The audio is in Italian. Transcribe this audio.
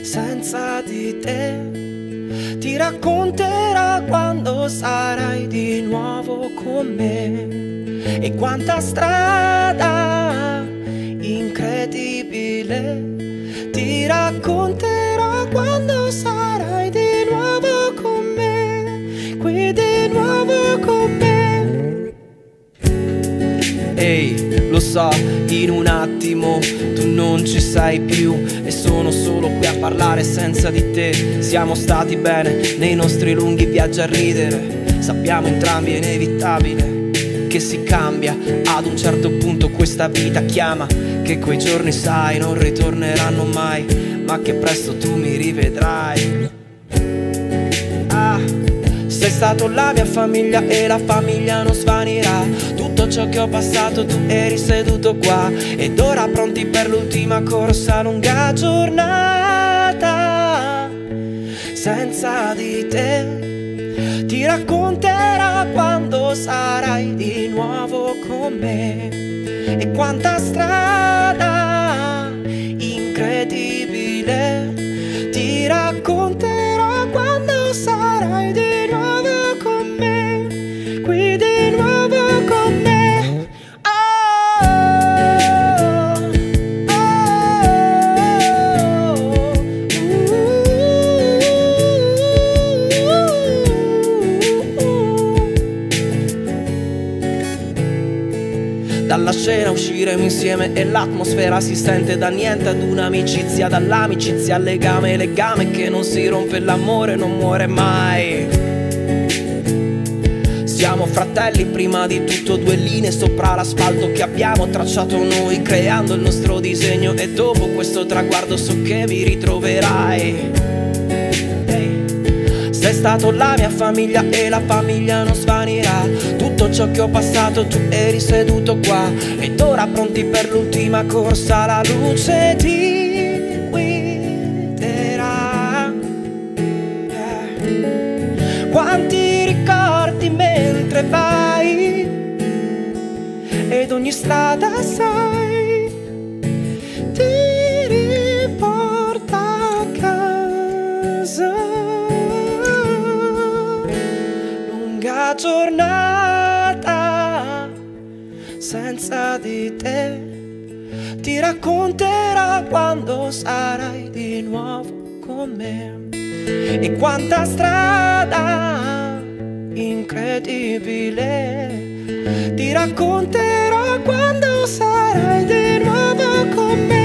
senza di te. Ti racconterà quando sarai di nuovo con me. E quanta strada incredibile. Ti racconterò quando sarai di nuovo con me, qui di nuovo con me. Ehi, lo so, in un attimo tu non ci sei più e sono solo qui a parlare senza di te. Siamo stati bene nei nostri lunghi viaggi a ridere. Sappiamo entrambi è inevitabile che si cambia. Ad un certo punto questa vita chiama, che quei giorni sai non ritorneranno mai, ma che presto tu mi rivedrai. Ah, sei stato la mia famiglia e la famiglia non svanirà. Tutto ciò che ho passato tu eri seduto qua, ed ora pronti per l'ultima corsa, lunga giornata senza di te. Ti racconterà quando sarai di nuovo con me. E quanta strada incredibile. Ti racconterò quando sarai di nuovo con me, qui di nuovo con me. Dalla scena usciremo insieme e l'atmosfera si sente da niente ad un'amicizia, dall'amicizia al legame, legame che non si rompe, l'amore non muore mai. Siamo fratelli prima di tutto, due linee sopra l'asfalto che abbiamo tracciato noi, creando il nostro disegno, e dopo questo traguardo so che mi ritroverai. Sei stato la mia famiglia e la famiglia non svanirà. Tutto ciò che ho passato tu eri seduto qua, ed ora pronti per l'ultima corsa, la luce ti guiderà. Quanti ricordi mentre vai, ed ogni strada sai ti riporta a casa. Lunga giornata senza di te. Ti racconterà quando sarai di nuovo con me. E quanta strada incredibile. Ti racconterò quando sarai di nuovo con me.